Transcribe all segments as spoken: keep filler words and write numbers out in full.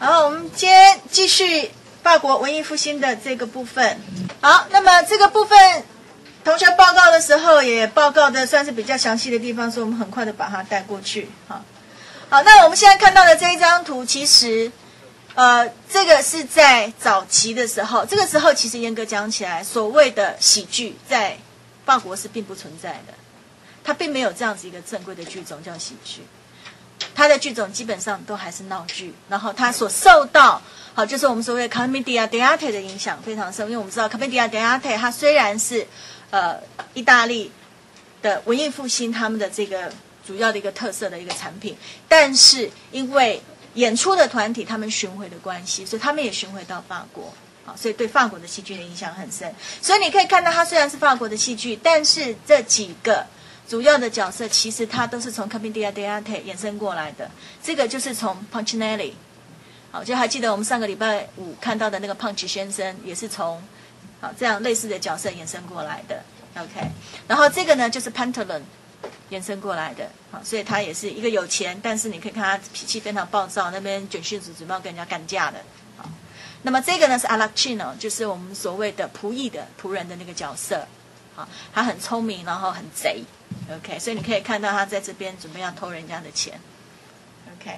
好，我们今天继续法国文艺复兴的这个部分。好，那么这个部分同学报告的时候也报告的算是比较详细的地方，所以我们很快的把它带过去。好，好，那我们现在看到的这一张图，其实呃，这个是在早期的时候，这个时候其实严格讲起来，所谓的喜剧在法国是并不存在的，它并没有这样子一个正规的剧种叫喜剧。它的剧种基本上都还是闹剧，然后它所受到好就是我们所谓的 commedia dell'arte 的影响非常深，因为我们知道 commedia dell'arte 它虽然是呃意大利的文艺复兴他们的这个主要的一个特色的一个产品，但是因为演出的团体他们巡回的关系，所以他们也巡回到法国，好，所以对法国的戏剧的影响很深。所以你可以看到它虽然是法国的戏剧，但是这几个主要的角色其实它都是从 commedia dell'arte 衍生过来的。这个就是从 Punchinelli， 好，就还记得我们上个礼拜五看到的那个 Punch 先生，也是从好这样类似的角色衍生过来的。OK， 然后这个呢就是 Pantaloon 衍生过来的，好，所以他也是一个有钱，但是你可以看他脾气非常暴躁，那边卷袖子准备要跟人家干架的。好，那么这个呢是 Arlecchino， 就是我们所谓的仆役的仆人的那个角色。好，他很聪明，然后很贼。OK， 所以你可以看到他在这边准备要偷人家的钱。OK，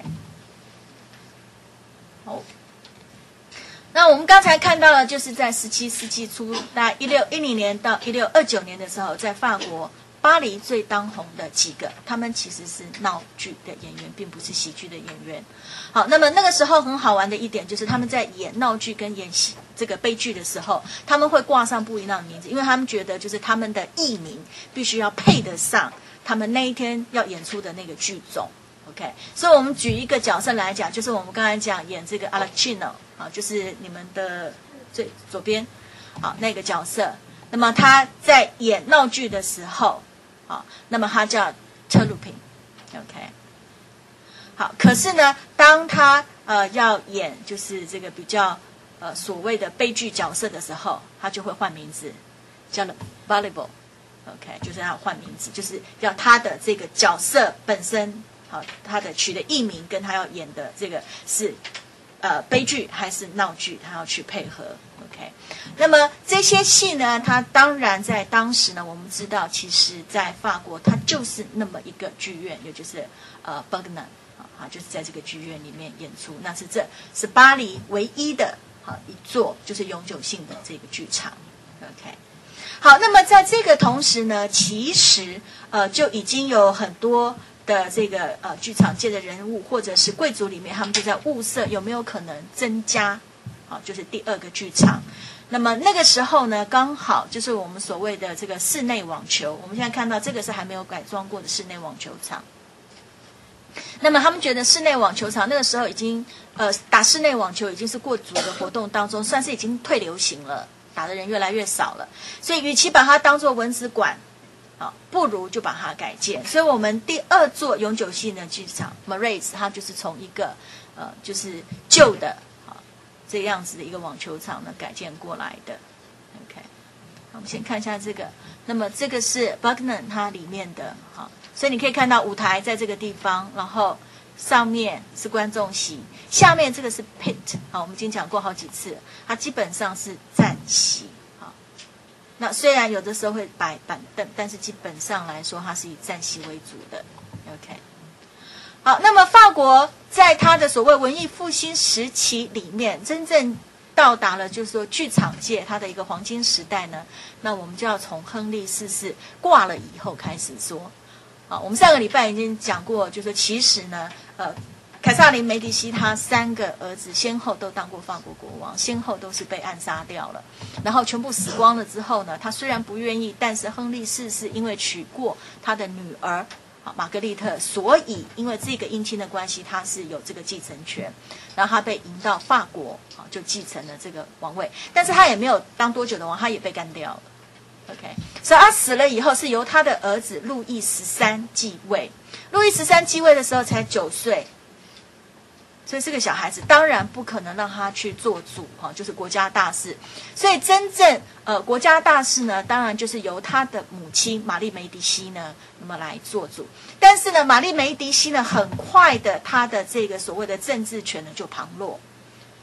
好，那我们刚才看到的就是在十七世纪初，大概一六一零年到一六二九年的时候，在法国巴黎最当红的几个，他们其实是闹剧的演员，并不是喜剧的演员。好，那么那个时候很好玩的一点就是他们在演闹剧跟演戏这个悲剧的时候，他们会挂上不一样的名字，因为他们觉得就是他们的艺名必须要配得上他们那一天要演出的那个剧种。OK， 所以我们举一个角色来讲，就是我们刚才讲演这个 Arlecchino 啊，就是你们的最左边好那个角色。那么他在演闹剧的时候，好，那么他叫 Turlupin。OK， 好，可是呢，当他呃要演就是这个比较呃所谓的悲剧角色的时候，他就会换名字，叫 Volleyball。OK， 就是要换名字，就是要他的这个角色本身，好，他的取的艺名跟他要演的这个是呃悲剧还是闹剧，他要去配合。OK， 那么这些戏呢，它当然在当时呢，我们知道，其实在法国，它就是那么一个剧院，也就是呃 Bergman 啊，就是在这个剧院里面演出，那是这是巴黎唯一的啊一座就是永久性的这个剧场。OK， 好，那么在这个同时呢，其实呃就已经有很多的这个呃剧场界的人物或者是贵族里面，他们就在物色有没有可能增加。好，就是第二个剧场。那么那个时候呢，刚好就是我们所谓的这个室内网球。我们现在看到这个是还没有改装过的室内网球场。那么他们觉得室内网球场那个时候已经呃打室内网球已经是过足的活动当中，算是已经退流行了，打的人越来越少了。所以与其把它当作文史馆，啊，不如就把它改建。所以我们第二座永久性的剧场 Marais， 它就是从一个呃就是旧的。这样子的一个网球场呢改建过来的。 OK， 我们先看一下这个，那么这个是 Bergman 它里面的，好，所以你可以看到舞台在这个地方，然后上面是观众席，下面这个是 pit， 好，我们已经讲过好几次，它基本上是站席，好，那虽然有的时候会摆板凳，但是基本上来说它是以站席为主的。 OK，好，那么法国在它的所谓文艺复兴时期里面，真正到达了就是说剧场界它的一个黄金时代呢，那我们就要从亨利四世挂了以后开始说。啊，我们上个礼拜已经讲过，就是说其实呢，呃，凯撒琳梅迪西他三个儿子先后都当过法国国王，先后都是被暗杀掉了，然后全部死光了之后呢，他虽然不愿意，但是亨利四世因为娶过他的女儿。好，玛格丽特，所以因为这个姻亲的关系，他是有这个继承权，然后他被迎到法国，好，就继承了这个王位，但是他也没有当多久的王，他也被干掉了。OK， 所以他死了以后，是由他的儿子路易十三继位。路易十三继位的时候才九岁，所以这个小孩子当然不可能让他去做主，哈，就是国家大事。所以真正呃国家大事呢，当然就是由他的母亲玛丽梅迪西呢，那么来做主。但是呢，玛丽梅迪西呢，很快的，她的这个所谓的政治权呢就旁落。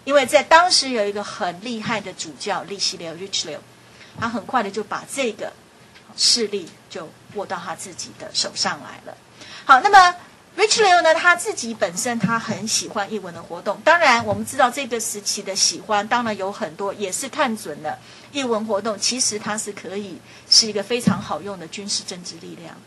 因为在当时有一个很厉害的主教利希流 Richelieu， 他很快的就把这个势力就握到他自己的手上来了。好，那么 Richelieu 呢，他自己本身他很喜欢艺文的活动，当然我们知道这个时期的喜欢当然有很多，也是看准了艺文活动其实它是可以是一个非常好用的军事政治力量。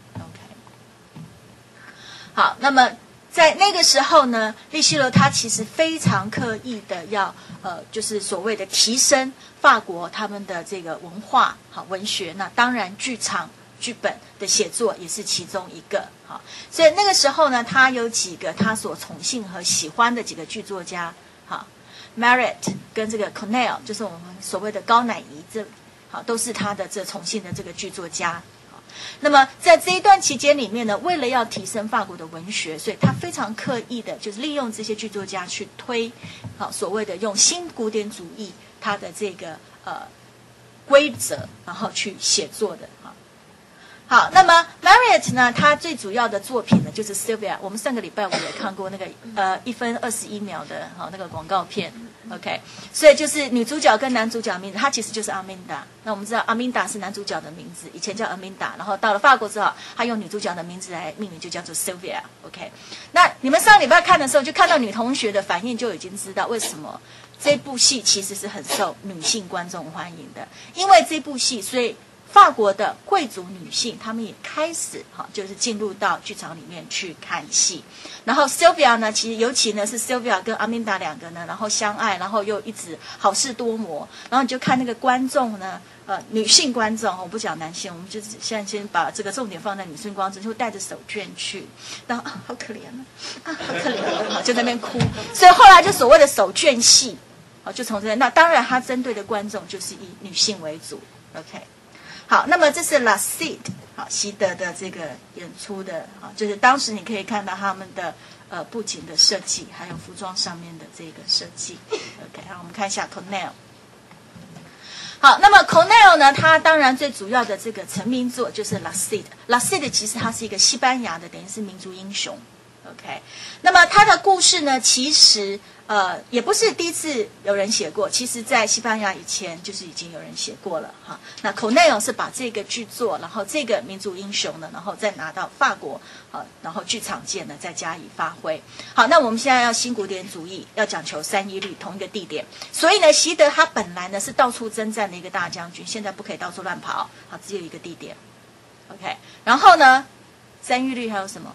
OK， 好，那么在那个时候呢，利希流他其实非常刻意的要呃，就是所谓的提升法国他们的这个文化好文学，那当然剧场剧本的写作也是其中一个。好，所以那个时候呢，他有几个他所宠幸和喜欢的几个剧作家，好 Marat 跟这个 Corneille 就是我们所谓的高乃仪，这好都是他的这宠幸的这个剧作家。好，那么在这一段期间里面呢，为了要提升法国的文学，所以他非常刻意的就是利用这些剧作家去推好所谓的用新古典主义他的这个呃规则，然后去写作的。好，好，那么 Marat 呢，他最主要的作品呢就是 Sylvia， 我们上个礼拜我也看过那个呃一分二十一秒的好那个广告片 ，OK， 所以就是女主角跟男主角名字，他其实就是阿明达。那我们知道阿明达是男主角的名字，以前叫阿明达，然后到了法国之后，他用女主角的名字来命名，就叫做 Sylvia，OK。那你们上礼拜看的时候，就看到女同学的反应，就已经知道为什么这部戏其实是很受女性观众欢迎的，因为这部戏，所以法国的贵族女性，她们也开始哈，就是进入到剧场里面去看戏。然后 Sylvia 呢，其实尤其呢是 Sylvia 跟阿明达两个呢，然后相爱，然后又一直好事多磨。然后你就看那个观众呢，呃，女性观众，我不讲男性，我们就是现在先把这个重点放在女性观众，就会带着手绢去，然后啊，好可怜啊，啊，好可怜啊，就在那边哭。所以后来就所谓的手绢戏，哦，就从这边。那当然，他针对的观众就是以女性为主 ，OK。好，那么这是 La Cide 好席德的这个演出的啊，就是当时你可以看到他们的呃布景的设计，还有服装上面的这个设计。OK， 好，我们看一下 Corneille。好，那么 Corneille 呢，他当然最主要的这个成名作就是 La Cide。La Cide 其实他是一个西班牙的，等于是民族英雄。OK， 那么他的故事呢，其实呃也不是第一次有人写过，其实在西班牙以前就是已经有人写过了哈。那 Corneille 是把这个剧作，然后这个民族英雄呢，然后再拿到法国，好，然后剧场界呢再加以发挥。好，那我们现在要新古典主义，要讲求三一律，同一个地点。所以呢，席德他本来呢是到处征战的一个大将军，现在不可以到处乱跑，好，只有一个地点。OK， 然后呢，三一律还有什么？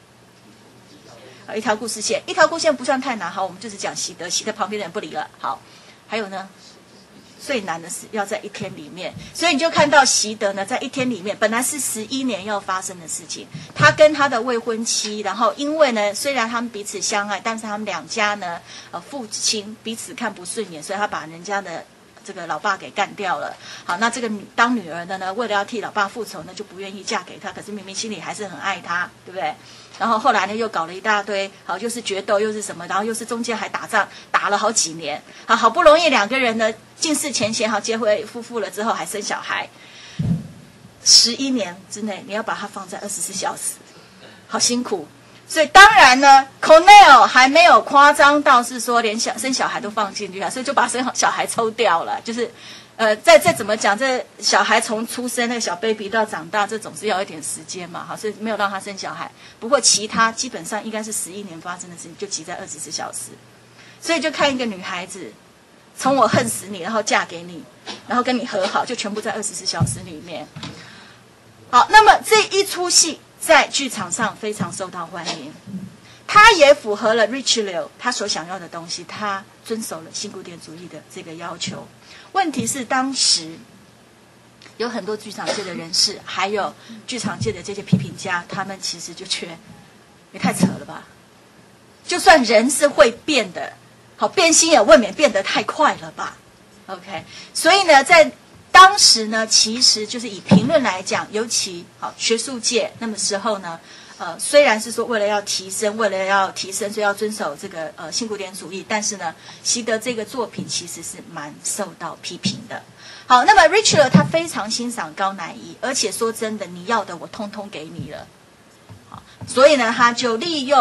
一条故事线，一条故事线不算太难。好，我们就是讲席德，席德旁边的人不理了。好，还有呢，最难的是要在一天里面，所以你就看到席德呢，在一天里面，本来是十一年要发生的事情，他跟他的未婚妻，然后因为呢，虽然他们彼此相爱，但是他们两家呢，呃，父亲彼此看不顺眼，所以他把人家的这个老爸给干掉了。好，那这个女当女儿的呢，为了要替老爸复仇呢，就不愿意嫁给他，可是明明心里还是很爱他，对不对？然后后来呢，又搞了一大堆，好，又是决斗，又是什么，然后又是中间还打仗，打了好几年，好，好不容易两个人呢尽释前嫌，好结为夫妇了之后，还生小孩。十一年之内，你要把它放在二十四小时，好辛苦。所以当然呢 ，Corneille 还没有夸张到是说连小生小孩都放进去啊，所以就把生小孩抽掉了，就是。呃，再再怎么讲，这小孩从出生那个小 baby 到长大，这总是要一点时间嘛，好，所以没有让他生小孩。不过其他基本上应该是十一年发生的事情，就挤在二十四小时。所以就看一个女孩子，从我恨死你，然后嫁给你，然后跟你和好，就全部在二十四小时里面。好，那么这一出戏在剧场上非常受到欢迎，它也符合了 Richelieu 他所想要的东西，他遵守了新古典主义的这个要求。问题是当时有很多剧场界的人士，还有剧场界的这些批评家，他们其实就觉得也太扯了吧，就算人是会变的，好，变心也未免变得太快了吧。 OK， 所以呢在当时呢，其实就是以评论来讲，尤其好学术界那么时候呢，呃，虽然是说为了要提升，为了要提升，所以要遵守这个呃新古典主义，但是呢，席德这个作品其实是蛮受到批评的。好，那么 Richelieu 他非常欣赏高乃仪，而且说真的，你要的我通通给你了。好，所以呢，他就利用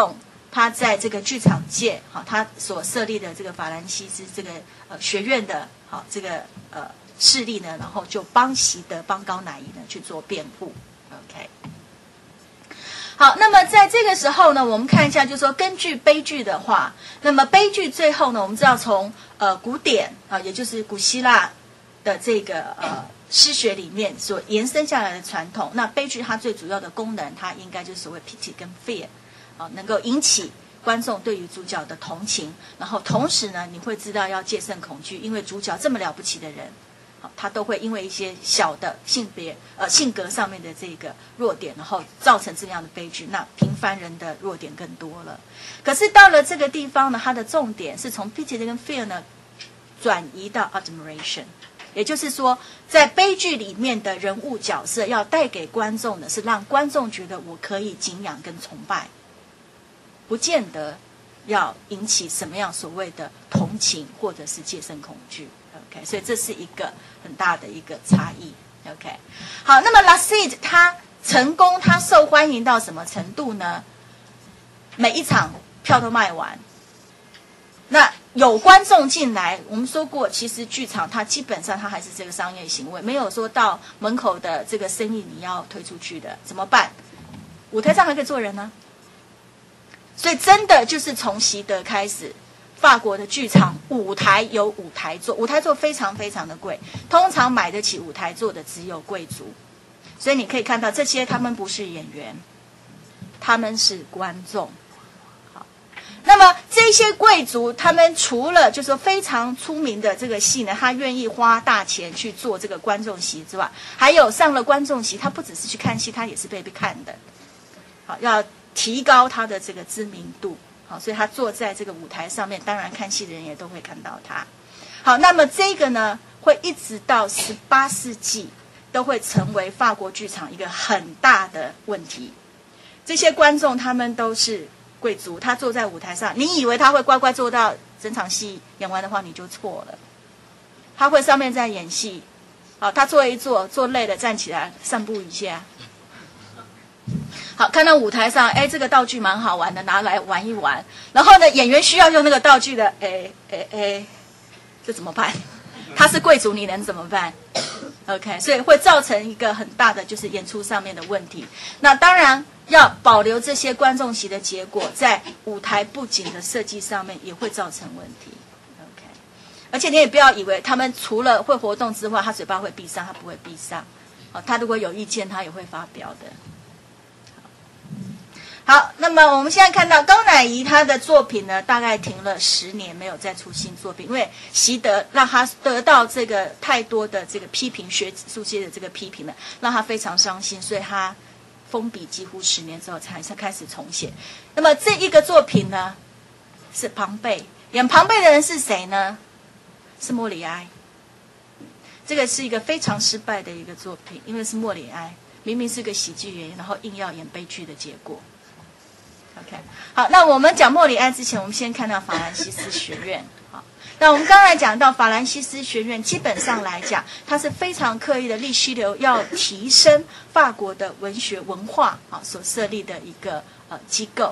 他在这个剧场界，好，他所设立的这个法兰西斯这个呃学院的，好这个呃势力呢，然后就帮席德帮高乃伊呢去做辩护。OK， 好，那么在这个时候呢，我们看一下，就是说根据悲剧的话，那么悲剧最后呢，我们知道从呃古典啊，也就是古希腊的这个呃诗学里面所延伸下来的传统，那悲剧它最主要的功能，它应该就是所谓 pity 跟 fear。啊，能够引起观众对于主角的同情，然后同时呢，你会知道要戒慎恐惧，因为主角这么了不起的人，好，他都会因为一些小的性别呃性格上面的这个弱点，然后造成这样的悲剧。那平凡人的弱点更多了。可是到了这个地方呢，它的重点是从 pity 跟 fear 呢转移到 admiration。也就是说，在悲剧里面的人物角色要带给观众的是让观众觉得我可以敬仰跟崇拜。不见得要引起什么样所谓的同情或者是戒慎恐惧 ，OK， 所以这是一个很大的一个差异 ，OK。好，那么 Lacide 他成功，他受欢迎到什么程度呢？每一场票都卖完，那有观众进来，我们说过，其实剧场它基本上它还是这个商业行为，没有说到门口的这个生意你要推出去的，怎么办？舞台上还可以坐人呢。所以真的就是从席德开始，法国的剧场舞台有舞台座，舞台座非常非常的贵，通常买得起舞台座的只有贵族。所以你可以看到这些他们不是演员，他们是观众。好，那么这些贵族他们除了就是说非常出名的这个戏呢，他愿意花大钱去做这个观众席之外，还有上了观众席，他不只是去看戏，他也是被看的。好，要提高他的这个知名度，好，所以他坐在这个舞台上面，当然看戏的人也都会看到他。好，那么这个呢，会一直到十八世纪都会成为法国剧场一个很大的问题。这些观众他们都是贵族，他坐在舞台上，你以为他会乖乖坐到整场戏演完的话，你就错了。他会上面在演戏，好，他坐一坐，坐累了站起来散步一下。好，看到舞台上，哎，这个道具蛮好玩的，拿来玩一玩。然后呢，演员需要用那个道具的，哎哎哎，这怎么办？他是贵族，你能怎么办 ？OK， 所以会造成一个很大的就是演出上面的问题。那当然要保留这些观众席的结果，在舞台布景的设计上面也会造成问题。OK， 而且你也不要以为他们除了会活动之外，他嘴巴会闭上，他不会闭上。哦，他如果有意见，他也会发表的。好，那么我们现在看到高乃伊他的作品呢，大概停了十年没有再出新作品，因为席德让他得到这个太多的这个批评，学术界的这个批评呢，让他非常伤心，所以他封笔几乎十年之后才开始重写。那么这一个作品呢，是庞贝，演庞贝的人是谁呢？是莫里埃。这个是一个非常失败的一个作品，因为是莫里埃，明明是个喜剧演员，然后硬要演悲剧的结果。OK， 好，那我们讲莫里埃之前，我们先看到法兰西斯学院。好，那我们刚才讲到法兰西斯学院，基本上来讲，它是非常刻意的立希流要提升法国的文学文化啊所设立的一个呃机构。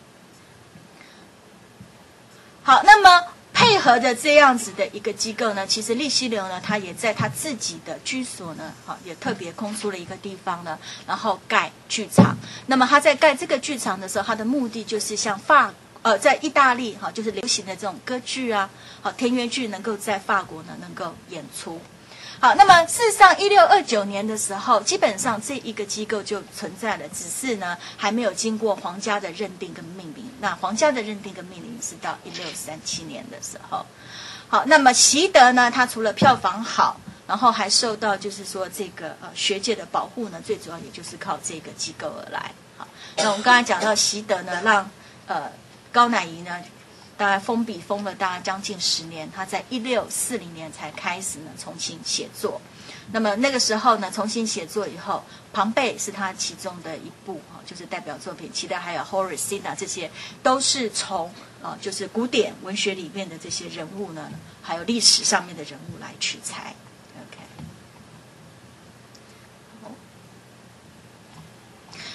好，那么配合着这样子的一个机构呢，其实立希流呢，他也在他自己的居所呢，好，也特别空出了一个地方呢，然后盖剧场。那么他在盖这个剧场的时候，他的目的就是像法呃，在意大利哈，就是流行的这种歌剧啊，好，田园剧能够在法国呢能够演出。好，那么事实上，一六二九年的时候，基本上这一个机构就存在了，只是呢还没有经过皇家的认定跟命名。那皇家的认定跟命名是到一六三七年的时候。好，那么席德呢，他除了票房好，然后还受到就是说这个呃学界的保护呢，最主要也就是靠这个机构而来。好，那我们刚才讲到席德呢，让呃高乃伊呢。大概封笔封了大概将近十年，他在一六四零年才开始呢重新写作。那么那个时候呢，重新写作以后，庞贝是他其中的一部啊，就是代表作品。其他还有 Horace 啊，这些都是从啊，就是古典文学里面的这些人物呢，还有历史上面的人物来取材。OK，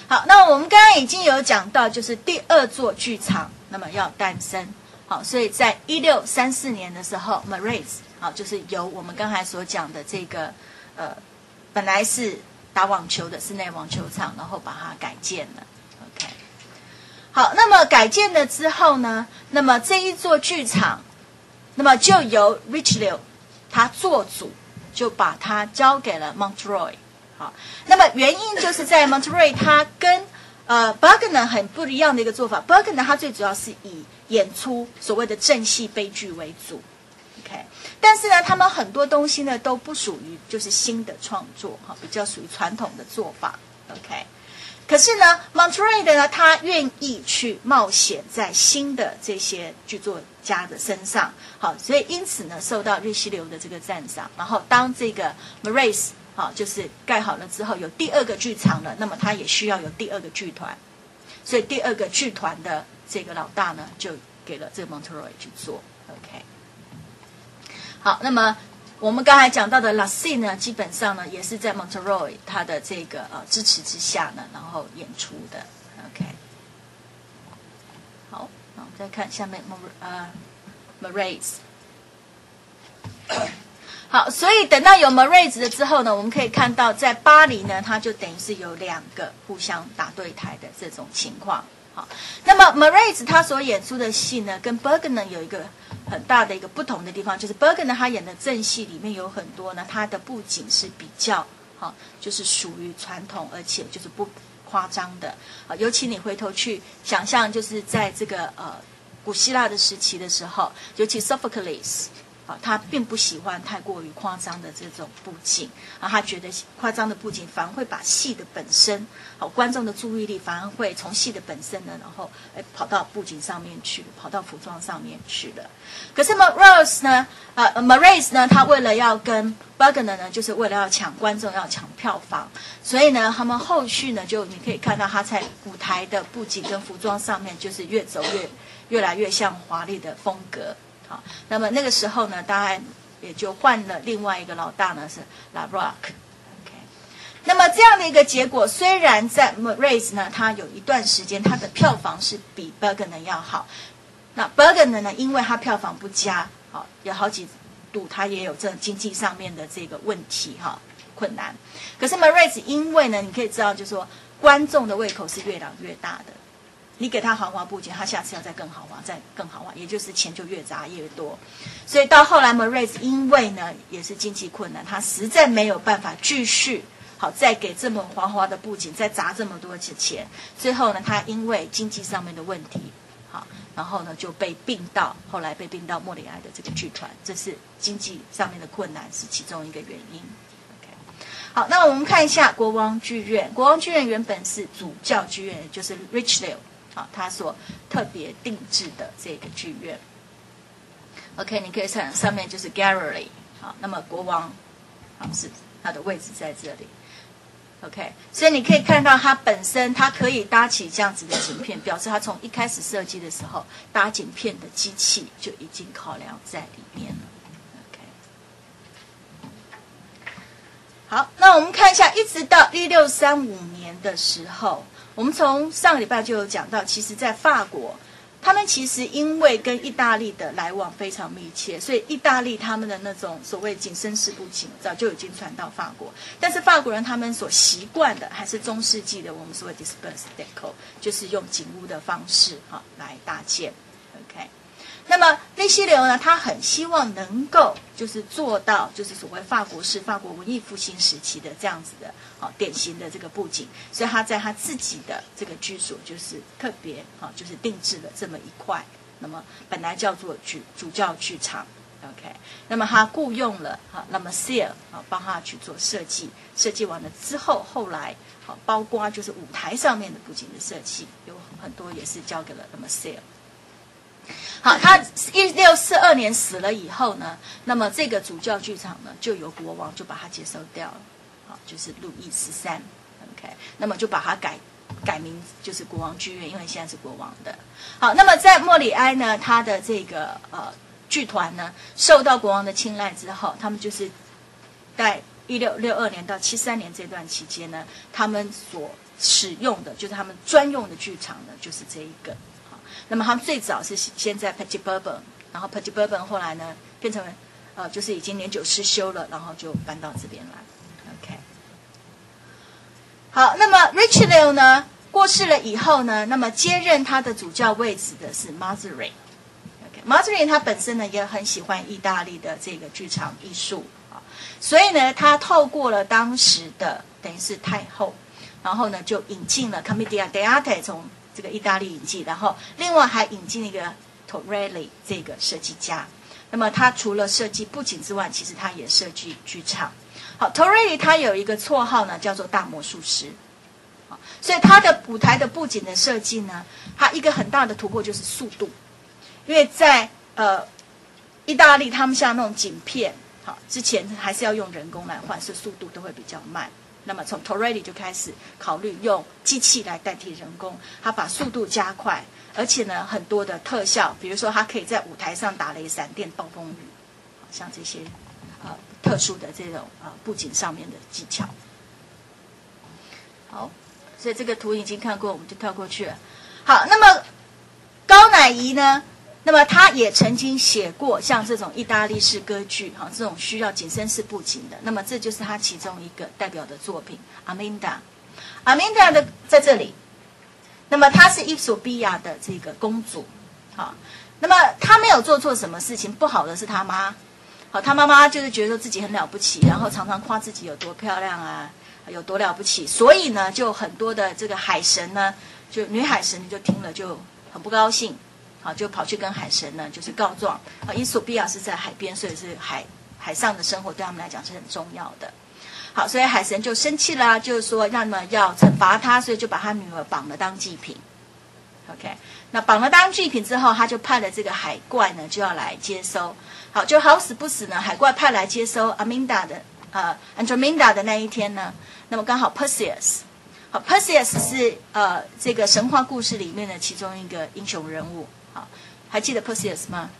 好，那我们刚刚已经有讲到，就是第二座剧场那么要诞生。好，所以在一六三四年的时候 Marais 好，就是由我们刚才所讲的这个呃，本来是打网球的室内网球场，然后把它改建了。OK， 好，那么改建了之后呢，那么这一座剧场，那么就由 Richelieu 他做主，就把它交给了 Montreuil。好，那么原因就是在 Montreuil 他跟呃 Bergner 很不一样的一个做法。Bergner 他最主要是以演出所谓的正戏悲剧为主 ，OK， 但是呢，他们很多东西呢都不属于就是新的创作，哈，比较属于传统的做法 ，OK。可是呢 ，Montreuil 呢，他愿意去冒险在新的这些剧作家的身上，好，所以因此呢，受到瑞西流的这个赞赏。然后当这个 Marais 好，就是盖好了之后，有第二个剧场了，那么他也需要有第二个剧团，所以第二个剧团的这个老大呢，就给了这个 Montreuil 去做 ，OK。好，那么我们刚才讲到的 Lacy 呢，基本上呢也是在 Montreuil 他的这个呃支持之下呢，然后演出的 ，OK。好，那我们再看下面 呃 Marais。好，所以等到有 Marais 了之后呢，我们可以看到在巴黎呢，它就等于是有两个互相打对台的这种情况。好，那么 Marais 他所演出的戏呢，跟 Bergner 有一个很大的一个不同的地方，就是 Bergner 他演的正戏里面有很多呢，他的布景是比较好，就是属于传统，而且就是不夸张的。啊，尤其你回头去想象，就是在这个呃古希腊的时期的时候，尤其 Sophocles。他并不喜欢太过于夸张的这种布景，啊，他觉得夸张的布景反而会把戏的本身，好，观众的注意力反而会从戏的本身呢，然后哎跑到布景上面去，跑到服装上面去了。可是 Marais 呢，呃 Marais 呢，他为了要跟 Bergner 呢，就是为了要抢观众，要抢票房，所以呢，他们后续呢，就你可以看到他在舞台的布景跟服装上面，就是越走越越来越像华丽的风格。好，那么那个时候呢，当然也就换了另外一个老大呢，是 Larroque。OK， 那么这样的一个结果，虽然在 Marais 呢，他有一段时间他的票房是比 Bergner 要好，那 Bergner 呢，因为他票房不佳，好，有好几度他也有这经济上面的这个问题哈，困难。可是 Marais 因为呢，你可以知道，就是说观众的胃口是越来越大的。你给他豪华布景，他下次要再更豪华，再更豪华，也就是钱就越砸越多。所以到后来 Marais 因为呢也是经济困难，他实在没有办法继续好再给这么豪华的布景，再砸这么多钱。最后呢，他因为经济上面的问题，好，然后呢就被并到后来被并到莫里埃的这个剧团，这是经济上面的困难是其中一个原因。好，那我们看一下国王剧院。国王剧院原本是主教剧院，就是 Richelieu。好，他所特别定制的这个剧院 ，OK， 你可以看上面就是 gallery， 好，那么国王，好是它的位置在这里 ，OK， 所以你可以看到它本身它可以搭起这样子的景片，表示它从一开始设计的时候搭景片的机器就已经考量在里面了 ，OK。好，那我们看一下，一直到一六三五年的时候。我们从上个礼拜就有讲到，其实在法国，他们其实因为跟意大利的来往非常密切，所以意大利他们的那种所谓景深式布景早就已经传到法国。但是法国人他们所习惯的还是中世纪的我们所谓 disperse deco， 就是用景屋的方式哈来搭建。OK， 那么利希流呢，他很希望能够就是做到就是所谓法国式、法国文艺复兴时期的这样子的。好，典型的这个布景，所以他在他自己的这个居所就是特别好，就是定制了这么一块。那么本来叫做主主教剧场 ，OK。那么他雇佣了哈 Lamassia 啊，帮他去做设计。设计完了之后，后来好包括就是舞台上面的布景的设计，有很多也是交给了 Lamassia。好，他一六四二年死了以后呢，那么这个主教剧场呢，就由国王就把它接收掉了。就是路易十三 ，OK， 那么就把它改改名，就是国王剧院，因为现在是国王的。好，那么在莫里埃呢，他的这个呃剧团呢，受到国王的青睐之后，他们就是在一六六二年到七三年这段期间呢，他们所使用的，就是他们专用的剧场呢，就是这一个。好，那么他们最早是先在 Petit Bourbon， 然后 Petit Bourbon 后来呢变成呃就是已经年久失修了，然后就搬到这边来。OK， 好，那么 Richelieu 呢过世了以后呢，那么接任他的主教位置的是 Mazarin。OK，Mazarin 他本身呢也很喜欢意大利的这个剧场艺术啊，所以呢他透过了当时的等于是太后。然后呢，就引进了 Commedia dell'arte 从这个意大利引进，然后另外还引进一个 Torelli 这个设计家。那么他除了设计布景之外，其实他也设计剧场。好 ，Torelli 他有一个绰号呢，叫做大魔术师。好，所以他的舞台的布景的设计呢，他一个很大的突破就是速度，因为在呃意大利他们像那种景片，好之前还是要用人工来换，所以速度都会比较慢。那么从 Torelli 就开始考虑用机器来代替人工，他把速度加快，而且呢很多的特效，比如说他可以在舞台上打雷、闪电、暴风雨，像这些呃特殊的这种呃布景上面的技巧。好，所以这个图已经看过，我们就跳过去了。好，那么高乃仪呢？那么他也曾经写过像这种意大利式歌剧，哈，这种需要紧身式布景的。那么这就是他其中一个代表的作品 ，Aminda。Aminda 的在这里，那么她是伊索比亚的这个公主，好，那么她没有做错什么事情，不好的是她妈，好，她妈妈就是觉得自己很了不起，然后常常夸自己有多漂亮啊，有多了不起，所以呢，就很多的这个海神呢，就女海神就听了就很不高兴。好，就跑去跟海神呢，就是告状。啊，伊索比亚是在海边，所以是海海上的生活对他们来讲是很重要的。好，所以海神就生气啦，就是说让他们要惩罚他，所以就把他女儿绑了当祭品。OK， 那绑了当祭品之后，他就派了这个海怪呢，就要来接收。好，就好死不死呢，海怪派来接收 Aminda 的呃 Andromeda 的那一天呢，那么刚好 Perseus。好 ，Perseus 是呃这个神话故事里面的其中一个英雄人物。好，还记得 Perseus 吗？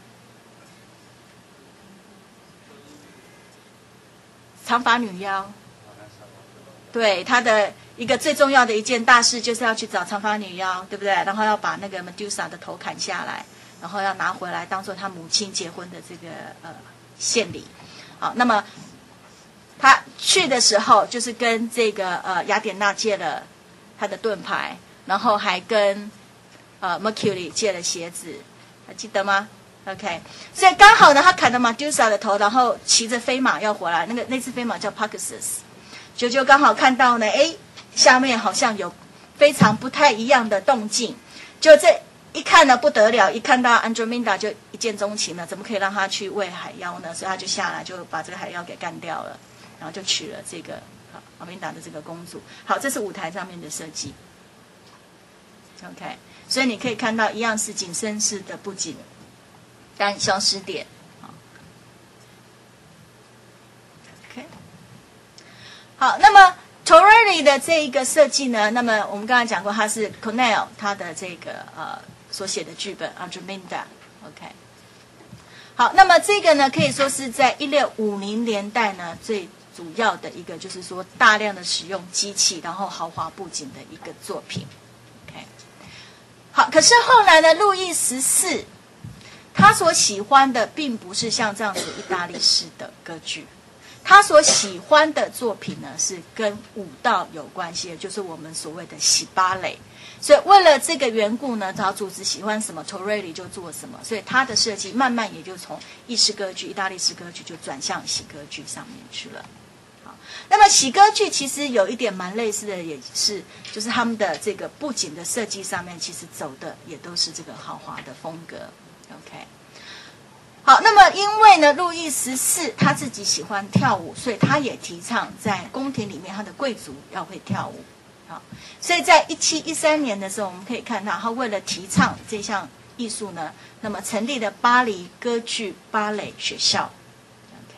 长发女妖。对，他的一个最重要的一件大事就是要去找长发女妖，对不对？然后要把那个 Medusa 的头砍下来，然后要拿回来当做他母亲结婚的这个呃献礼。好，那么他去的时候，就是跟这个呃雅典娜借了他的盾牌，然后还跟呃 Mercury 借了鞋子，还记得吗 ？OK， 所以刚好呢，他砍了 Medusa 的头，然后骑着飞马要回来，那个那只飞马叫 Pegasus， 就就刚好看到呢，哎，下面好像有非常不太一样的动静，就这一看呢不得了，一看到 Andromeda 就一见钟情了，怎么可以让他去喂海妖呢？所以他就下来就把这个海妖给干掉了。然后就娶了这个阿明达的这个公主。好，这是舞台上面的设计。OK， 所以你可以看到一样是紧身式的布景，但消失点。OK， 好，那么 Torelli 的这一个设计呢，那么我们刚才讲过，它是 Cornell 他的这个呃所写的剧本 Andromeda。OK。好，那么这个呢，可以说是在一六五零年代呢，最主要的一个就是说大量的使用机器，然后豪华布景的一个作品。OK， 好，可是后来呢，路易十四他所喜欢的并不是像这样子意大利式的歌剧，他所喜欢的作品呢是跟舞蹈有关系的，就是我们所谓的喜芭蕾。所以为了这个缘故呢，找主子喜欢什么 Torelli 就做什么，所以他的设计慢慢也就从意式歌剧、意大利式歌剧就转向喜歌剧上面去了。好，那么喜歌剧其实有一点蛮类似的，也是就是他们的这个布景的设计上面，其实走的也都是这个豪华的风格。OK， 好，那么因为呢，路易十四他自己喜欢跳舞，所以他也提倡在宫廷里面，他的贵族要会跳舞。好，所以在一七一三年的时候，我们可以看到，他为了提倡这项艺术呢，那么成立了巴黎歌剧芭蕾学校。OK，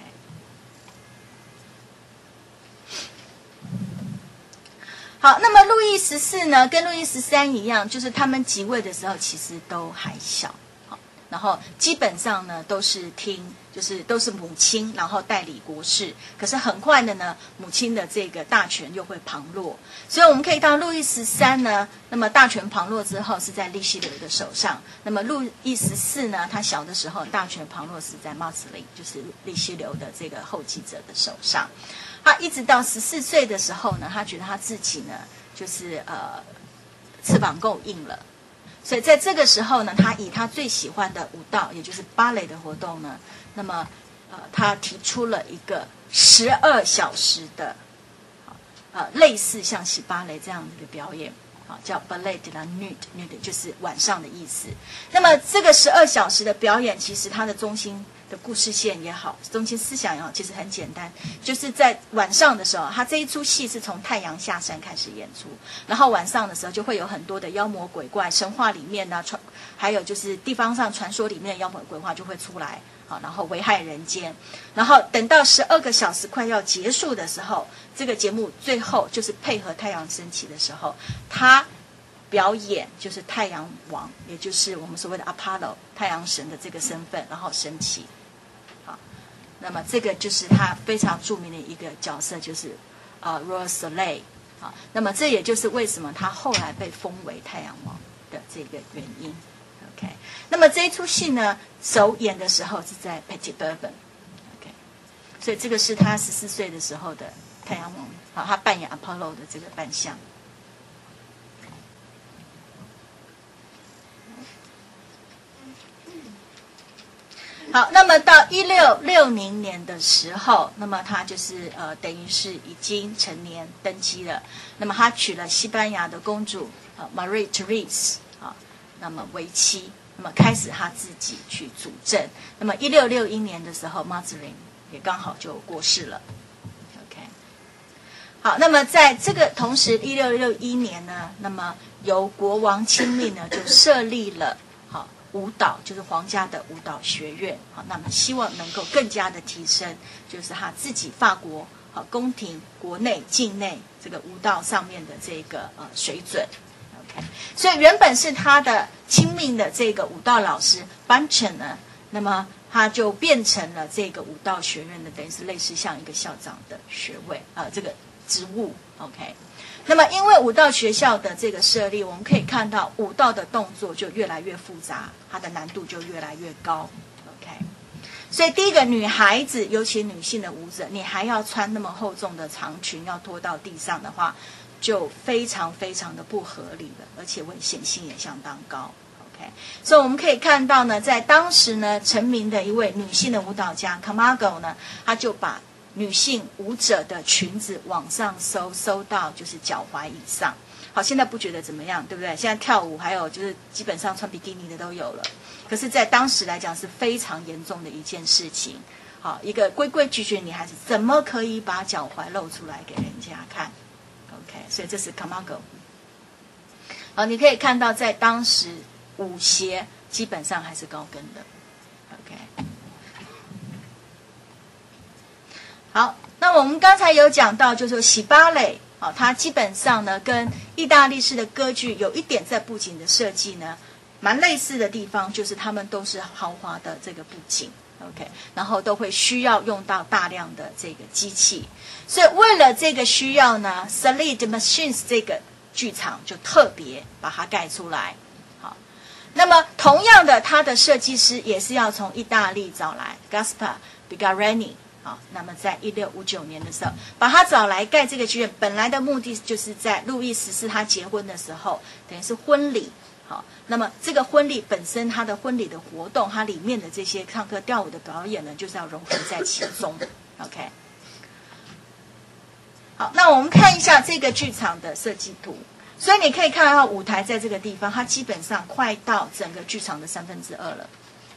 好，那么路易十四呢，跟路易十三一样，就是他们即位的时候其实都还小。好， 然后基本上呢都是听，就是都是母亲，然后代理国事。可是很快的呢，母亲的这个大权又会旁落，所以我们可以到路易十三呢，那么大权旁落之后是在利西流的手上。那么路易十四呢，他小的时候大权旁落是在马兹林，就是利西流的这个后继者的手上。他一直到十四岁的时候呢，他觉得他自己呢就是呃翅膀够硬了。所以在这个时候呢，他以他最喜欢的舞蹈，也就是芭蕾的活动呢，那么呃，他提出了一个十二小时的，呃，类似像喜芭蕾这样的一个表演，啊，叫 Ballet de la Nuit，Nuit 就是晚上的意思。那么这个十二小时的表演，其实它的中心的故事线也好，中心思想也好，其实很简单，就是在晚上的时候，他这一出戏是从太阳下山开始演出，然后晚上的时候就会有很多的妖魔鬼怪，神话里面呢，传还有就是地方上传说里面的妖魔鬼怪就会出来，好，然后危害人间。然后等到十二个小时快要结束的时候，这个节目最后就是配合太阳升起的时候，他表演就是太阳王，也就是我们所谓的 Apollo 太阳神的这个身份，然后升起。好，那么这个就是他非常著名的一个角色，就是呃 Roi Soleil。好，那么这也就是为什么他后来被封为太阳王的这个原因。OK， 那么这一出戏呢，首演的时候是在 Petit Bourbon。OK， 所以这个是他十四岁的时候的太阳王。好，他扮演 Apollo 的这个扮相。好，那么到一六六零年的时候，那么他就是呃，等于是已经成年登基了。那么他娶了西班牙的公主呃 Marie Therese 啊，那么为妻，那么开始他自己去主政。那么一六六一年的时候，马兹林也刚好就过世了。OK， 好，那么在这个同时，一六六一年呢，那么由国王亲命呢，就设立了好。舞蹈就是皇家的舞蹈学院，好，那么希望能够更加的提升，就是他自己法国好宫廷国内境内这个舞蹈上面的这个呃水准。OK， 所以原本是他的亲命的这个舞蹈老师班陈呢，那么他就变成了这个舞蹈学院的，等于是类似像一个校长的学位啊、呃、这个职务。OK。那么因为舞蹈学校的这个设立，我们可以看到舞蹈的动作就越来越复杂，它的难度就越来越高。 OK， 所以第一个，女孩子尤其女性的舞者，你还要穿那么厚重的长裙要拖到地上的话，就非常非常的不合理了，而且危险性也相当高。 OK， 所以我们可以看到呢，在当时呢成名的一位女性的舞蹈家 Camargo 呢，她就把女性舞者的裙子往上收，收到就是脚踝以上。好，现在不觉得怎么样，对不对？现在跳舞还有就是基本上穿比基尼的都有了，可是在当时来讲是非常严重的一件事情。好，一个规规矩矩的女孩子怎么可以把脚踝露出来给人家看？ OK， 所以这是 Camargo。 好，你可以看到在当时舞鞋基本上还是高跟的。 OK，好，那我们刚才有讲到，就是说喜芭蕾，哦，它基本上呢跟意大利式的歌剧有一点在布景的设计呢，蛮类似的地方，就是他们都是豪华的这个布景 ，OK， 然后都会需要用到大量的这个机器，所以为了这个需要呢 ，Soleil de Machines 这个剧场就特别把它盖出来。好，那么同样的，它的设计师也是要从意大利找来 Gaspar Bigareni。好，那么在一六五九年的时候，把他找来盖这个剧院，本来的目的就是在路易十四他结婚的时候，等于是婚礼。好，那么这个婚礼本身，他的婚礼的活动，它里面的这些唱歌跳舞的表演呢，就是要融合在其中。OK， 好，那我们看一下这个剧场的设计图。所以你可以看到舞台在这个地方，它基本上快到整个剧场的三分之二了。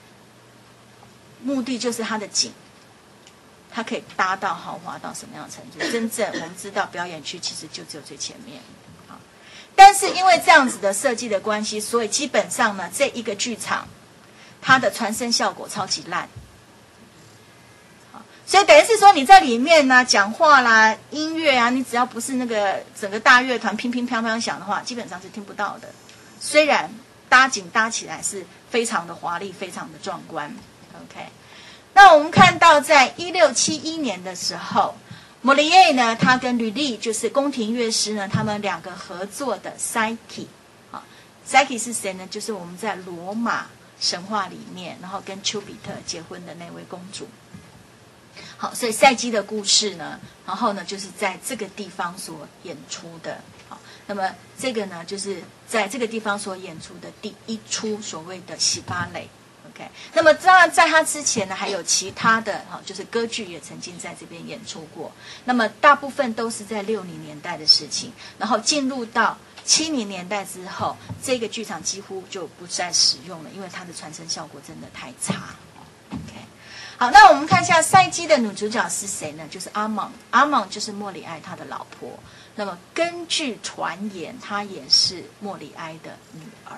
目的就是它的景。它可以搭到豪华到什么样的程度？真正我们知道表演区其实就只有最前面，好，但是因为这样子的设计的关系，所以基本上呢，这一个剧场它的传声效果超级烂，好，所以等于是说你在里面呢讲话啦、音乐啊，你只要不是那个整个大乐团乒乒乓乓响的话，基本上是听不到的。虽然搭景搭起来是非常的华丽，非常的壮观。OK， 那我们看到在一六七一年的时候，莫里耶呢，他跟吕利就是宫廷乐师呢，他们两个合作的 Psyche。啊 ，Psyche 是谁呢？就是我们在罗马神话里面，然后跟丘比特结婚的那位公主。好，所以赛姬的故事呢，然后呢，就是在这个地方所演出的。好，那么这个呢，就是在这个地方所演出的第一出所谓的喜芭蕾。OK， 那么当然在他之前呢，还有其他的哈，就是歌剧也曾经在这边演出过。那么大部分都是在六零年代的事情，然后进入到七零年代之后，这个剧场几乎就不再使用了，因为它的传声效果真的太差。OK， 好，那我们看一下赛姬的女主角是谁呢？就是阿蒙，阿蒙就是莫里埃他的老婆。那么根据传言，她也是莫里埃的女儿。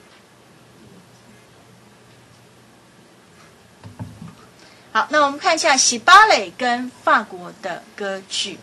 好，那我们看一下喜芭蕾跟法国的歌剧。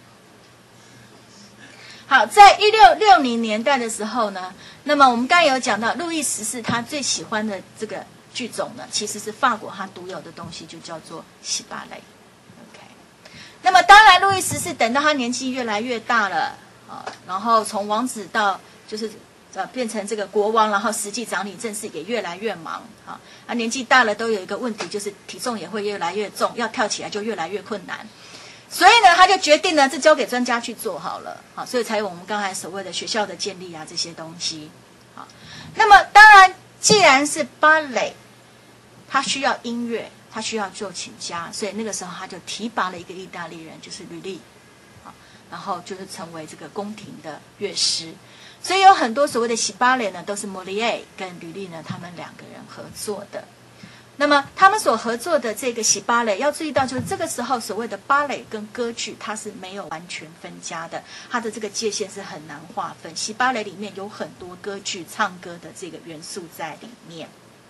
好，在一六六零年代的时候呢，那么我们刚才有讲到，路易十四他最喜欢的这个剧种呢，其实是法国他独有的东西，就叫做喜芭蕾。OK， 那么当然，路易十四等到他年纪越来越大了啊，然后从王子到就是呃变成这个国王，然后实际掌理政事也越来越忙啊。他年纪大了，都有一个问题，就是体重也会越来越重，要跳起来就越来越困难。所以呢，他就决定呢，这交给专家去做好了，好，所以才有我们刚才所谓的学校的建立啊这些东西。好，那么当然，既然是芭蕾，它需要音乐，它需要作曲家，所以那个时候他就提拔了一个意大利人，就是吕利，好，然后就是成为这个宫廷的乐师。所以有很多所谓的喜芭蕾呢，都是莫里耶跟吕利呢他们两个人合作的。那么他们所合作的这个喜芭蕾，要注意到，就是这个时候所谓的芭蕾跟歌剧，它是没有完全分家的，它的这个界限是很难划分。喜芭蕾里面有很多歌剧唱歌的这个元素在里面，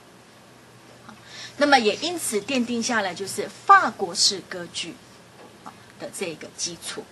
那么也因此奠定下来就是法国式歌剧的这个基础。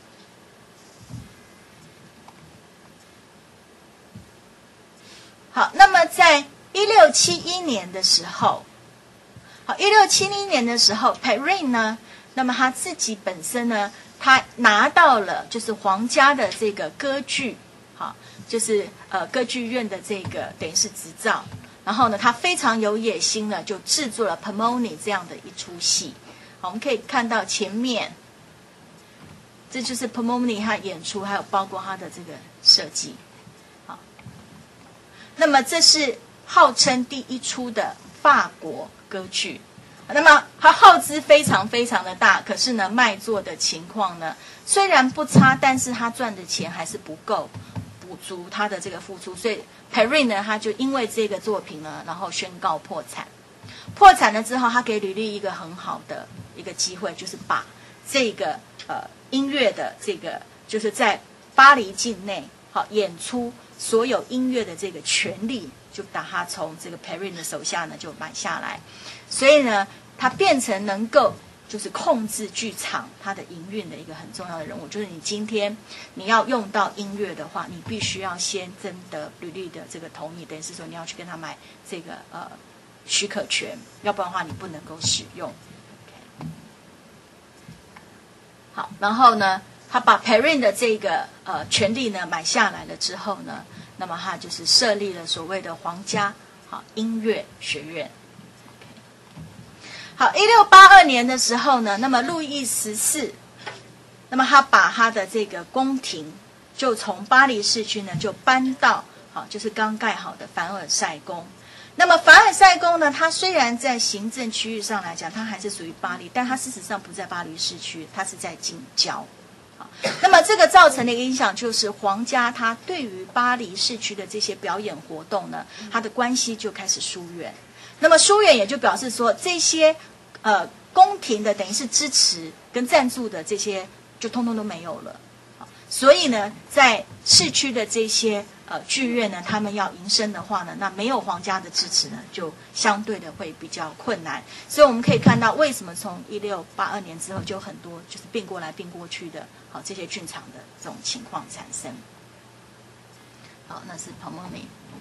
好，那么在一六七一年的时候。好，一六七零年的时候 ，Perrin 呢，那么他自己本身呢，他拿到了就是皇家的这个歌剧，好，就是呃歌剧院的这个等于是执照，然后呢，他非常有野心呢，就制作了 Pomone 这样的一出戏。好，我们可以看到前面，这就是 Pomone 他演出，还有包括他的这个设计。好，那么这是号称第一出的法国歌剧，那么它耗资非常非常的大，可是呢卖座的情况呢虽然不差，但是他赚的钱还是不够补足他的这个付出，所以 Perrin 呢他就因为这个作品呢，然后宣告破产。破产了之后，他给吕利一个很好的一个机会，就是把这个呃音乐的这个就是在巴黎境内好演出所有音乐的这个权利，就把他从这个 Perrin 的手下呢就买下来，所以呢，他变成能够就是控制剧场它的营运的一个很重要的人物。就是你今天你要用到音乐的话，你必须要先征得吕利的这个同意，等于是说你要去跟他买这个呃许可权，要不然的话你不能够使用。Okay. 好，然后呢，他把 Perrin 的这个呃权利呢买下来了之后呢，那么他就是设立了所谓的皇家好音乐学院。好，一六八二年的时候呢，那么路易十四，那么他把他的这个宫廷就从巴黎市区呢就搬到好就是刚盖好的凡尔赛宫。那么凡尔赛宫呢，它虽然在行政区域上来讲，它还是属于巴黎，但它事实上不在巴黎市区，它是在近郊。那么这个造成的一个影响就是皇家它对于巴黎市区的这些表演活动呢，它的关系就开始疏远。那么疏远也就表示说，这些呃宫廷的等于是支持跟赞助的这些就通通都没有了。所以呢，在市区的这些呃剧院呢，他们要营生的话呢，那没有皇家的支持呢，就相对的会比较困难。所以我们可以看到，为什么从一六八二年之后，就很多就是并过来并过去的，好这些剧场的这种情况产生。好，那是 Pomone。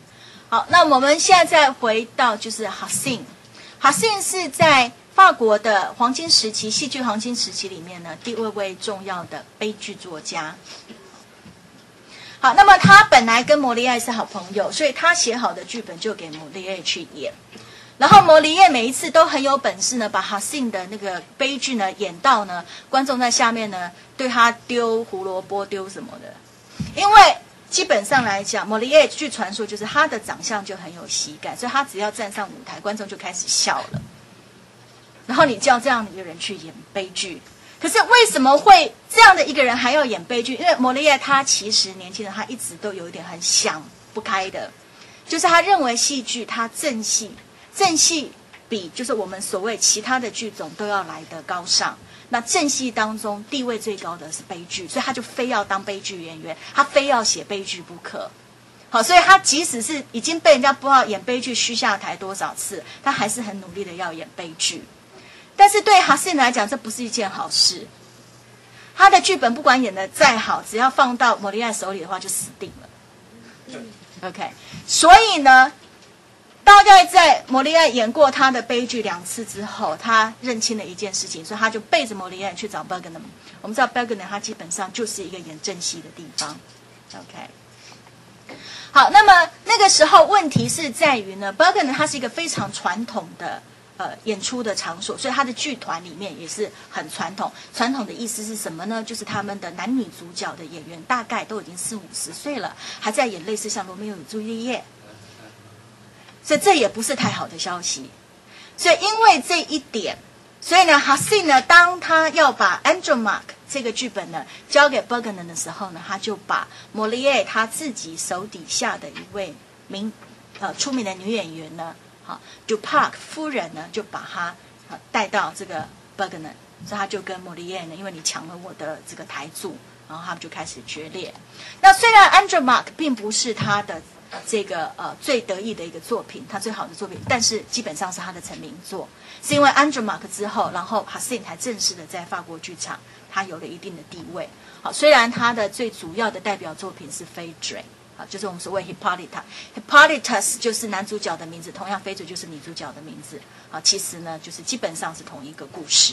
好，那我们现在再回到就是 Racine。Racine 是在法国的黄金时期，戏剧黄金时期里面呢，第二位重要的悲剧作家。好，那么他本来跟莫里埃是好朋友，所以他写好的剧本就给莫里埃去演。然后莫里埃每一次都很有本事呢，把 Racine 的那个悲剧呢演到呢，观众在下面呢对他丢胡萝卜丢什么的，因为基本上来讲，莫里埃据传说就是他的长相就很有喜感，所以他只要站上舞台，观众就开始笑了。然后你叫这样的一个人去演悲剧，可是为什么会这样的一个人还要演悲剧？因为莫里埃他其实年轻人，他一直都有一点很想不开的，就是他认为戏剧他正戏。正戏比就是我们所谓其他的剧种都要来得高尚，那正戏当中地位最高的是悲剧，所以他就非要当悲剧演员，他非要写悲剧不可。好，所以他即使是已经被人家不知道演悲剧虚下台多少次，他还是很努力的要演悲剧。但是对Racine来讲，这不是一件好事。他的剧本不管演得再好，只要放到莫里埃手里的话，就死定了。OK， 所以呢。大概在莫里埃演过他的悲剧两次之后，他认清了一件事情，所以他就背着莫里埃去找 Bergerac。我们知道 Bergerac 他基本上就是一个演正戏的地方。OK， 好，那么那个时候问题是在于呢 ，Bergerac 他是一个非常传统的呃演出的场所，所以他的剧团里面也是很传统。传统的意思是什么呢？就是他们的男女主角的演员大概都已经四五十岁了，还在演类似像《罗密欧与朱丽叶》。所以这也不是太好的消息，所以因为这一点，所以呢 Racine 呢，当他要把 Andromaque 这个剧本呢交给 Bergerac 的时候呢，他就把莫里埃他自己手底下的一位名呃出名的女演员呢，好 Duparc 夫人呢，就把他呃带到这个 Bergerac， 所以他就跟莫里埃呢，因为你抢了我的这个台柱，然后他们就开始决裂。那虽然 Andromaque 并不是他的这个呃最得意的一个作品，他最好的作品，但是基本上是他的成名作，是因为 Andromaque 之后，然后 Racine 才正式的在法国剧场，他有了一定的地位。好，虽然他的最主要的代表作品是菲嘴，啊，就是我们所谓 Hippolyta，Hippolytus 就是男主角的名字，同样菲嘴就是女主角的名字，啊，其实呢就是基本上是同一个故事。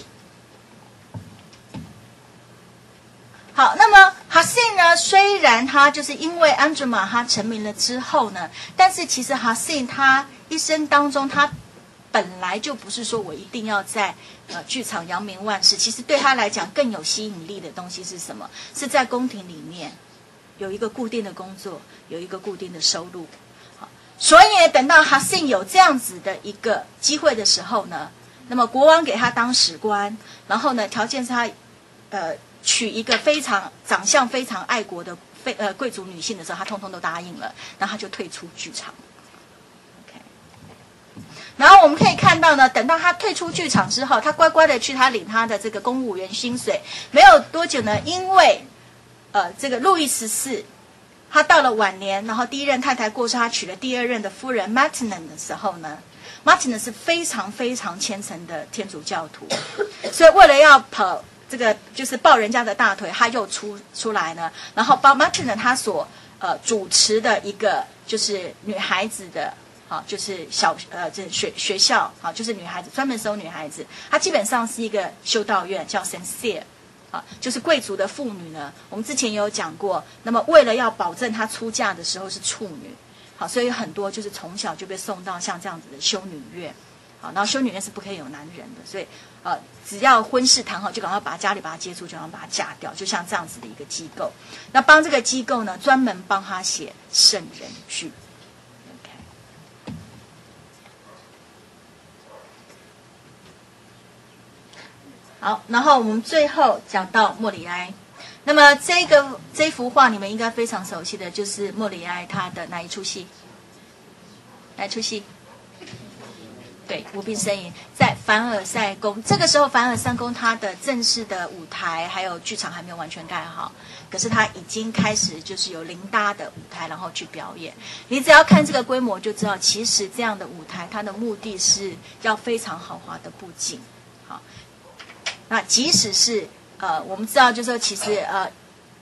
好，那么 Racine 呢？虽然他就是因为 Andromaque 他成名了之后呢，但是其实 Racine 他一生当中，他本来就不是说我一定要在呃剧场扬名万世。其实对他来讲，更有吸引力的东西是什么？是在宫廷里面有一个固定的工作，有一个固定的收入。好，所以呢，等到 Racine 有这样子的一个机会的时候呢，那么国王给他当史官，然后呢，条件是他呃。娶一个非常长相非常爱国的非呃贵族女性的时候，他通通都答应了，然后他就退出剧场。OK， 然后我们可以看到呢，等到他退出剧场之后，他乖乖的去他领他的这个公务员薪水，没有多久呢，因为呃这个路易十四，他到了晚年，然后第一任太太过世，他娶了第二任的夫人 Martine 的时候呢 ，Martine 是非常非常虔诚的天主教徒，所以为了要跑。这个就是抱人家的大腿，他又出出来呢，然后把 Martine 他所呃主持的一个就是女孩子的，好、啊、就是小呃这学学校，好、啊、就是女孩子专门收女孩子，它基本上是一个修道院，叫 Saint-Cyr， 啊，就是贵族的妇女呢。我们之前也有讲过，那么为了要保证她出嫁的时候是处女，好，所以很多就是从小就被送到像这样子的修女院。好，然后修女院是不可以有男人的，所以呃，只要婚事谈好，就赶快把家里把她接出去，然后把她嫁掉，就像这样子的一个机构。那帮这个机构呢，专门帮他写圣人剧。Okay. 好，然后我们最后讲到莫里埃。那么这个这幅画你们应该非常熟悉的，就是莫里埃他的哪一出戏？哪一出戏？对，无病呻吟，在凡尔赛宫。这个时候，凡尔赛宫它的正式的舞台还有剧场还没有完全盖好，可是它已经开始就是有临搭的舞台，然后去表演。你只要看这个规模就知道，其实这样的舞台，它的目的是要非常豪华的布景。好，那即使是呃，我们知道，就是说其实呃。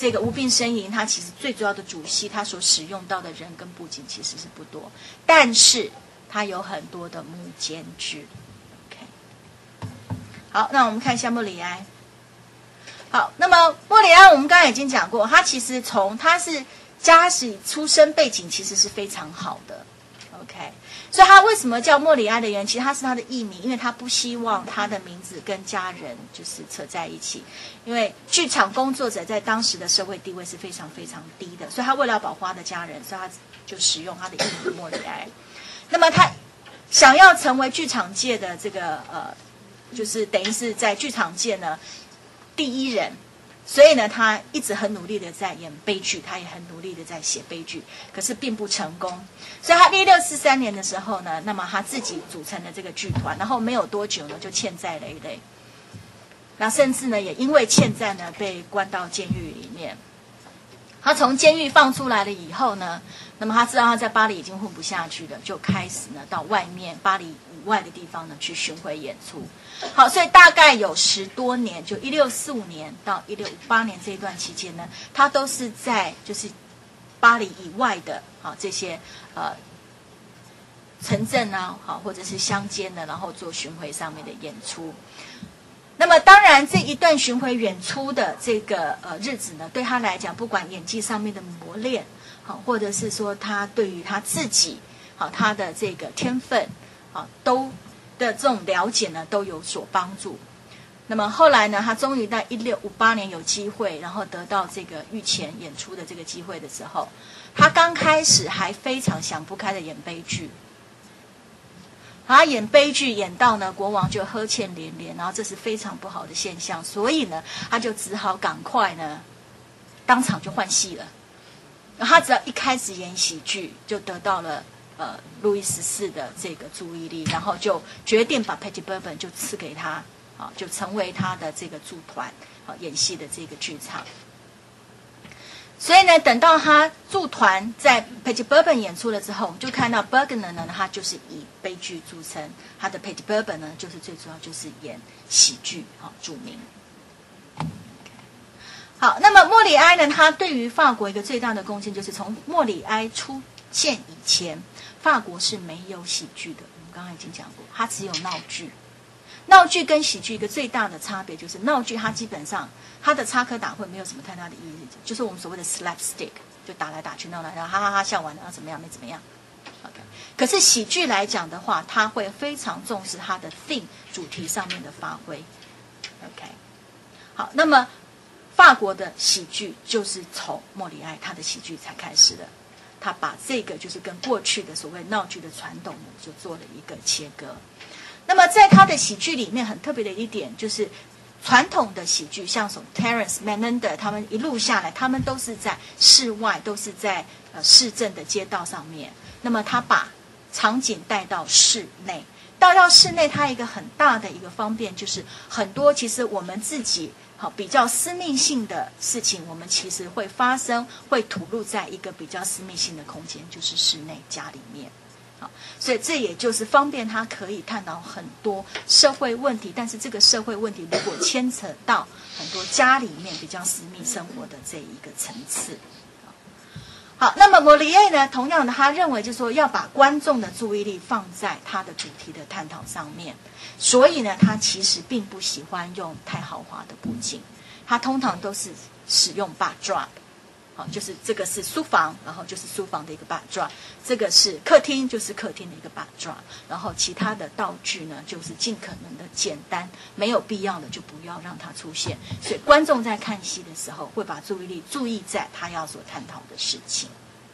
这个无病呻吟，它其实最主要的主戏，它所使用到的人跟布景其实是不多，但是它有很多的幕间剧。OK， 好，那我们看一下莫里埃。好，那么莫里埃我们刚才已经讲过，他其实从他是家里出身背景其实是非常好的。OK， 所以他为什么叫莫里埃的原因，其实他是他的艺名，因为他不希望他的名字跟家人就是扯在一起，因为剧场工作者在当时的社会地位是非常非常低的，所以他为了保护他的家人，所以他就使用他的艺名莫里埃。那么他想要成为剧场界的这个呃，就是等于是在剧场界呢第一人。所以呢，他一直很努力的在演悲剧，他也很努力的在写悲剧，可是并不成功。所以他一六四三年的时候呢，那么他自己组成了这个剧团，然后没有多久呢，就欠债累累，那甚至呢，也因为欠债呢，被关到监狱里面。他从监狱放出来了以后呢，那么他知道他在巴黎已经混不下去了，就开始呢到外面巴黎以外的地方呢去巡回演出。好，所以大概有十多年，就一六四五年到一六五八年这一段期间呢，他都是在就是巴黎以外的啊这些呃城镇啊，好或者是乡间的，然后做巡回上面的演出。那么当然这一段巡回演出的这个呃日子呢，对他来讲，不管演技上面的磨练，好或者是说他对于他自己好他的这个天分啊都。的这种了解呢都有所帮助。那么后来呢，他终于在一六五八年有机会，然后得到这个御前演出的这个机会的时候，他刚开始还非常想不开的演悲剧。他演悲剧演到呢，国王就呵欠连连，然后这是非常不好的现象，所以呢，他就只好赶快呢，当场就换戏了。然后他只要一开始演喜剧，就得到了。呃，路易十四的这个注意力，然后就决定把 Petit Bourbon 就赐给他，啊，就成为他的这个驻团，啊，演戏的这个剧场。所以呢，等到他驻团在 Petit Bourbon 演出了之后，我们就看到 Bergner 呢，他就是以悲剧著称，他的 Petit Bourbon 呢，就是最主要就是演喜剧，啊，著名。好，那么莫里埃呢，他对于法国一个最大的贡献，就是从莫里埃出现以前。法国是没有喜剧的，我们刚刚已经讲过，它只有闹剧。闹剧跟喜剧一个最大的差别就是，闹剧它基本上它的插科打诨没有什么太大的意义，就是我们所谓的 slapstick， 就打来打去闹来，然后哈哈哈笑完了，然后怎么样没怎么样。OK， 可是喜剧来讲的话，它会非常重视它的 theme 主题上面的发挥。OK， 好，那么法国的喜剧就是从莫里埃他的喜剧才开始的。他把这个就是跟过去的所谓闹剧的传统呢，就做了一个切割。那么在他的喜剧里面，很特别的一点就是，传统的喜剧，像什么 Terence Menander 他们一路下来，他们都是在室外，都是在呃市镇的街道上面。那么他把场景带到室内，带到室内，它一个很大的一个方便就是，很多其实我们自己。好，比较私密性的事情，我们其实会发生，会吐露在一个比较私密性的空间，就是室内家里面。好，所以这也就是方便他可以探讨很多社会问题，但是这个社会问题如果牵扯到很多家里面比较私密生活的这一个层次。好，那么莫里埃呢，同样的，他认为就是说要把观众的注意力放在他的主题的探讨上面，所以呢，他其实并不喜欢用太豪华的布景，他通常都是使用 backdrop， 好，就是这个是书房，然后就是书房的一个 backdrop， 这个是客厅，就是客厅的一个 backdrop， 然后其他的道具呢，就是尽可能的简单，没有必要的就不要让它出现，所以观众在看戏的时候会把注意力注意在他要所探讨的事情。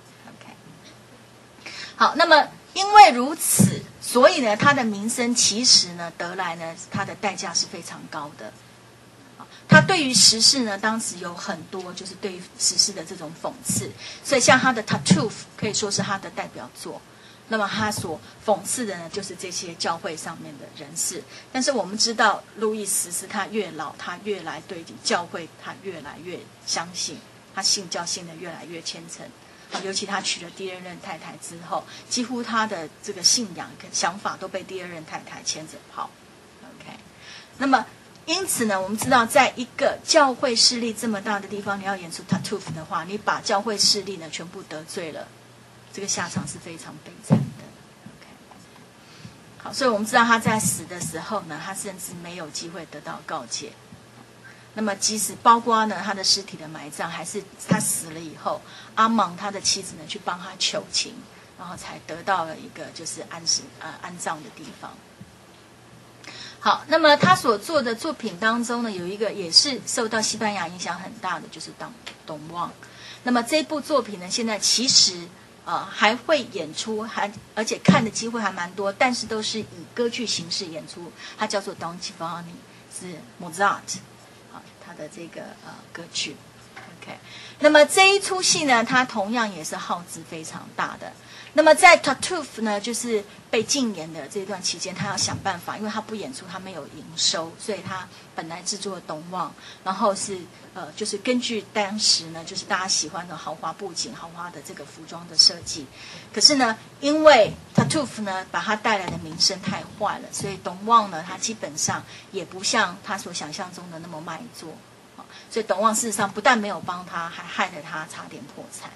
好，那么因为如此，所以呢，他的名声其实呢得来呢，他的代价是非常高的。他对于时事呢，当时有很多就是对于时事的这种讽刺，所以像他的 Tartuffe 可以说是他的代表作。那么他所讽刺的呢，就是这些教会上面的人士。但是我们知道，路易十四他越老，他越来对教会他越来越相信，他信教信的越来越虔诚。尤其他娶了第二任太太之后，几乎他的这个信仰跟想法都被第二任太太牵着跑。OK， 那么因此呢，我们知道，在一个教会势力这么大的地方，你要演出 Tartuffe 的话，你把教会势力呢全部得罪了，这个下场是非常悲惨的。OK， 好，所以我们知道他在死的时候呢，他甚至没有机会得到告诫。那么，即使包括呢他的尸体的埋葬，还是他死了以后，阿芒他的妻子呢去帮他求情，然后才得到了一个就是安息呃安葬的地方。好，那么他所做的作品当中呢，有一个也是受到西班牙影响很大的，就是董董旺。那么这部作品呢，现在其实呃还会演出，还而且看的机会还蛮多，但是都是以歌剧形式演出。它叫做 Don Giovanni， 是 Mozart 啊他的这个呃歌剧。OK， 那么这一出戏呢，它同样也是耗资非常大的。那么在 Tartuffe 呢，就是被禁演的这段期间，他要想办法，因为他不演出，他没有营收，所以他本来制作了董旺，然后是呃，就是根据当时呢，就是大家喜欢的豪华布景、豪华的这个服装的设计。可是呢，因为 Tartuffe 呢，把他带来的名声太坏了，所以董旺呢，他基本上也不像他所想象中的那么卖座。所以董旺事实上不但没有帮他，还害得他差点破产。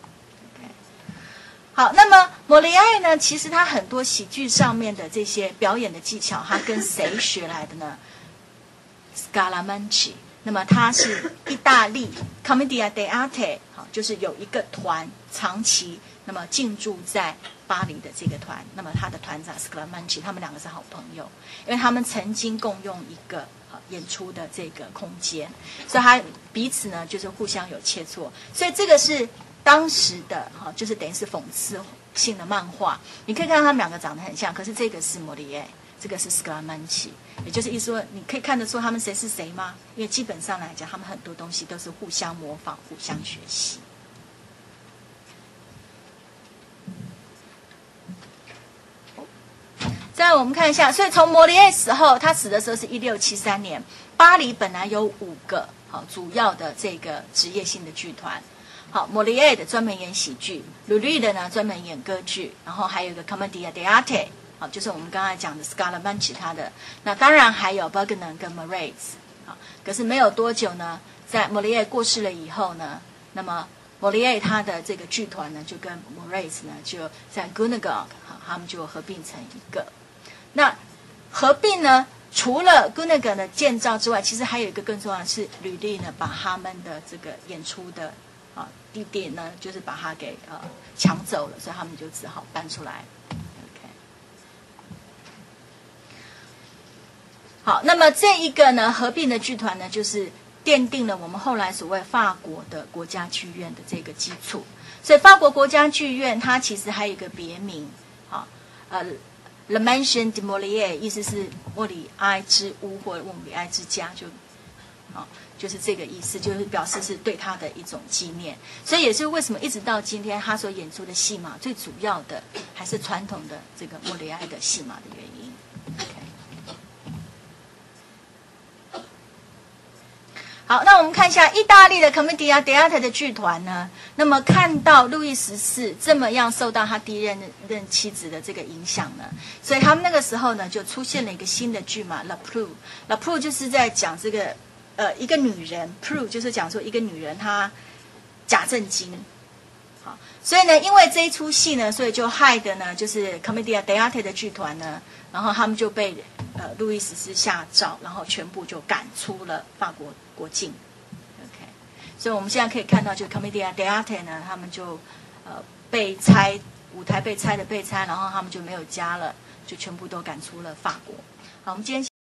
好，那么莫里埃呢？其实他很多喜剧上面的这些表演的技巧，他跟谁学来的呢 ？Scaramanci。那么他是意大利 Commedia dell'arte， 好，就是有一个团长期那么进驻在巴黎的这个团。那么他的团长 Scaramanci， 他们两个是好朋友，因为他们曾经共用一个演出的这个空间，所以他彼此呢就是互相有切磋。所以这个是当时的哈，就是等于是讽刺性的漫画，你可以看到他们两个长得很像，可是这个是莫里埃，这个是 Scaramanci， 也就是意思说，你可以看得出他们谁是谁吗？因为基本上来讲，他们很多东西都是互相模仿、互相学习。再来我们看一下，所以从莫里埃死后，他死的时候是一六七三年，巴黎本来有五个好主要的这个职业性的剧团。好，莫里埃的专门演喜剧，鲁律的呢专门演歌剧，然后还有一个 Commedia dell'arte， 好，就是我们刚才讲的 Scaramanci 他的。那当然还有 Bergman 跟 Moritz， 好，可是没有多久呢，在莫里埃过世了以后呢，那么莫里埃他的这个剧团呢就跟 Moritz 呢就在 Gunagog， 好，他们就合并成一个。那合并呢，除了 Gunagog 的建造之外，其实还有一个更重要的是吕律呢把他们的这个演出的啊，地点呢，就是把它给呃抢走了，所以他们就只好搬出来。OK， 好，那么这一个呢合并的剧团呢，就是奠定了我们后来所谓法国的国家剧院的这个基础。所以法国国家剧院它其实还有一个别名，啊，呃 ，La Mansion de Molière， 意思是莫里埃之屋或者莫里埃之家，就啊。就是这个意思，就是表示是对他的一种纪念，所以也是为什么一直到今天他所演出的戏码，最主要的还是传统的这个莫里埃的戏码的原因。Okay. 好，那我们看一下意大利的 Commedia dell'arte 的剧团呢，那么看到路易十四这么样受到他第一任任妻子的这个影响呢，所以他们那个时候呢就出现了一个新的剧码 La Prue。La Prue 就是在讲这个。呃，一个女人 ，Prue 就是讲说一个女人她假正经，好，所以呢，因为这一出戏呢，所以就害的呢，就是 Commedia dell'arte 的剧团呢，然后他们就被呃路易十四下诏，然后全部就赶出了法国国境。OK， 所以我们现在可以看到，就 Commedia dell'arte 呢，他们就呃被拆，舞台被拆的被拆，然后他们就没有家了，就全部都赶出了法国。好，我们今天。